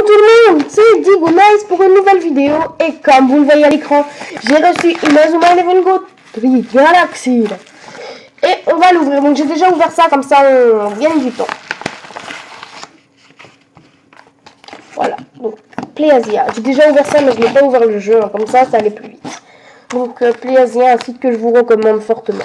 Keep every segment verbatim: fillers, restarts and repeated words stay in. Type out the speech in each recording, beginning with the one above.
tout le monde, c'est Digonice pour une nouvelle vidéo et comme vous le voyez à l'écran, j'ai reçu une Inazuma Eleven Go trois Galaxy et on va l'ouvrir. Donc j'ai déjà ouvert ça, comme ça on gagne du temps. Voilà, donc Playazia, j'ai déjà ouvert ça mais je n'ai pas ouvert le jeu, hein. Comme ça ça allait plus vite. Donc euh, Playazia, un site que je vous recommande fortement.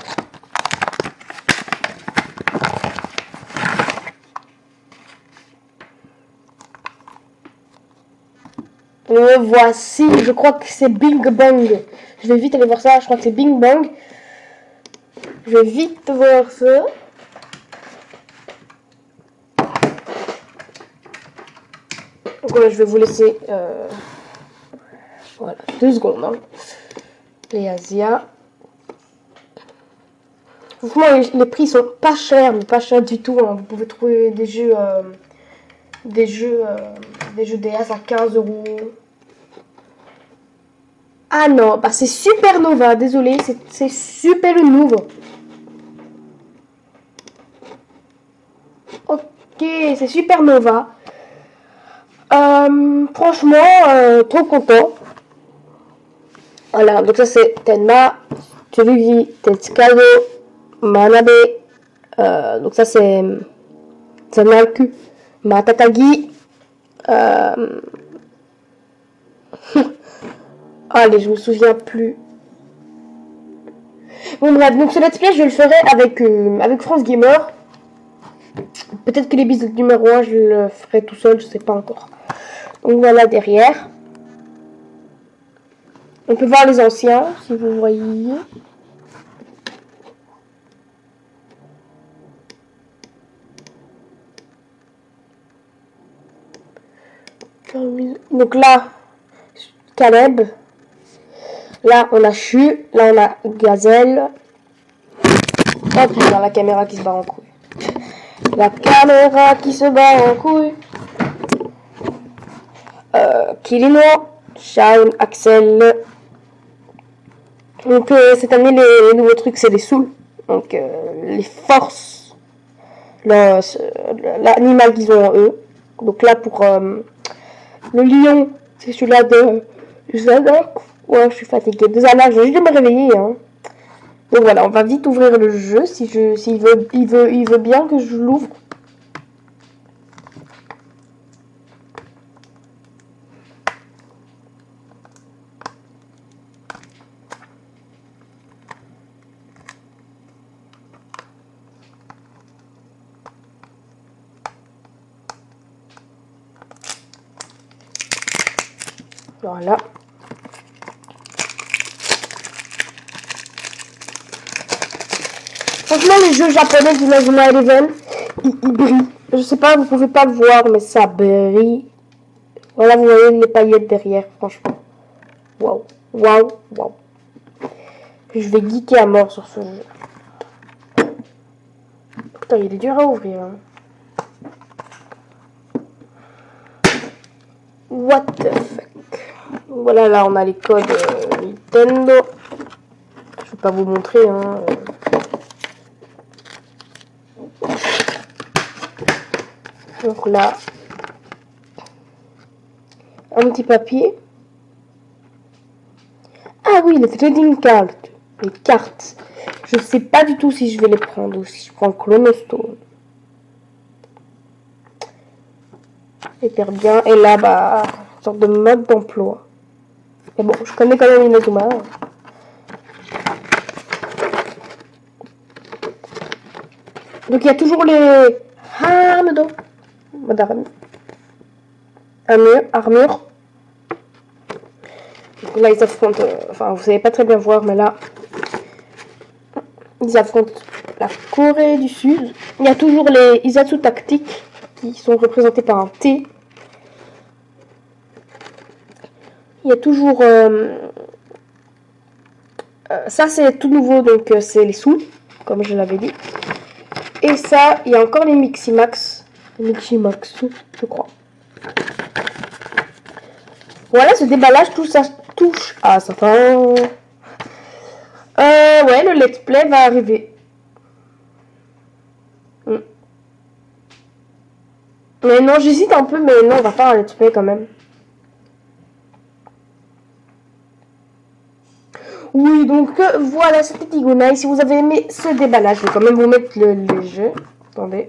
Le voici, je crois que c'est Bing Bang. Je vais vite aller voir ça, je crois que c'est Bing Bang. Je vais vite voir ça. Donc voilà, je vais vous laisser euh, voilà, deux secondes. Hein. Les Asia. Franchement, les, les prix sont pas chers, mais pas chers du tout. Hein. Vous pouvez trouver des jeux, euh, des jeux, euh, des jeux D S à quinze euros. Ah non, bah c'est Supernova, désolé, c'est Supernova. Ok, c'est Supernova. Euh, franchement, euh, trop content. Voilà, donc ça c'est Tenma, Tsurugi, Tetsukago, Manabe. Euh, donc ça c'est Zanaku, Matakagi. Euh... Allez, je me souviens plus. Bon bref, donc ce let's play je le ferai avec, euh, avec France Gamer. Peut-être que l'épisode numéro un je le ferai tout seul, je sais pas encore. Donc voilà derrière. On peut voir les anciens, si vous voyez. Donc là, Caleb. Là, on a Chu. Là, on a Gazelle. Oh putain, la caméra qui se bat en couille. La caméra qui se bat en couille. Euh, Kilino. Shine, Axel. Donc, euh, cette année, les, les nouveaux trucs, c'est les souls. Donc, euh, les forces. L'animal qu'ils ont en eux. Donc là, pour euh, le lion, c'est celui-là de Zanak. Ouais, je suis fatiguée. De Zanak, je vais juste me réveiller. Hein. Donc voilà, on va vite ouvrir le jeu si je, s'il veut, il veut, il veut bien que je l'ouvre. Voilà. Franchement, les jeux japonais d'Inazuma Eleven, ils, ils brillent. Je sais pas, vous pouvez pas le voir, mais ça brille. Voilà, vous voyez les paillettes derrière, franchement. Waouh, waouh, waouh. Je vais geeker à mort sur ce jeu. Putain, il est dur à ouvrir. Hein. What the fuck. Voilà, là, on a les codes euh, Nintendo. Je vais pas vous montrer, hein. Donc là, un petit papier. Ah oui, les trading cards. Les cartes. Je sais pas du tout si je vais les prendre ou si je prends Chronostone. Hyper bien. Et là, bah, une sorte de mode d'emploi. Mais bon, je connais quand même Inazuma. Donc il y a toujours les Hamado. Armure, armure. Donc là ils affrontent, euh, enfin vous savez pas très bien voir, mais là ils affrontent la Corée du Sud. Il y a toujours les Izatsu tactiques qui sont représentés par un T. Il y a toujours euh, euh, ça c'est tout nouveau, donc euh, c'est les sous, comme je l'avais dit. Et ça, il y a encore les Miximax. Les Miximax, je crois. Voilà, ce déballage, tout ça touche à sa fin. Euh, ouais, le let's play va arriver. Mm. Mais non, j'hésite un peu, mais non, on va faire un let's play quand même. Oui, donc euh, voilà, c'était Tigonai. Si vous avez aimé ce déballage, je vais quand même vous mettre le, le jeu. Attendez.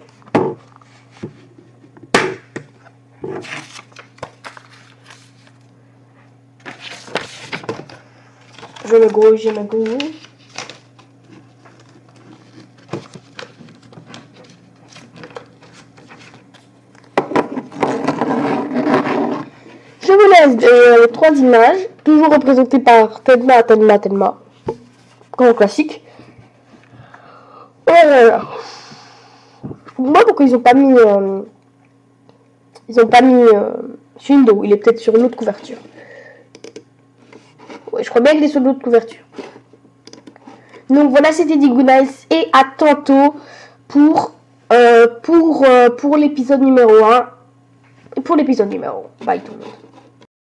Je me grouille, je me grouille. Je vous laisse euh, trois images, toujours représentées par Telma, Telma, Telma. Grand classique. Oh là là. Moi, pourquoi ils ont pas mis... Euh, ils ont pas mis euh, Shindo. Il est peut-être sur une autre couverture. Ouais, je crois bien qu'il est sur l'autre couverture. Donc voilà, c'était Tigonai. Et à tantôt pour, euh, pour, euh, pour l'épisode numéro un. Et pour l'épisode numéro un. Bye tout le monde.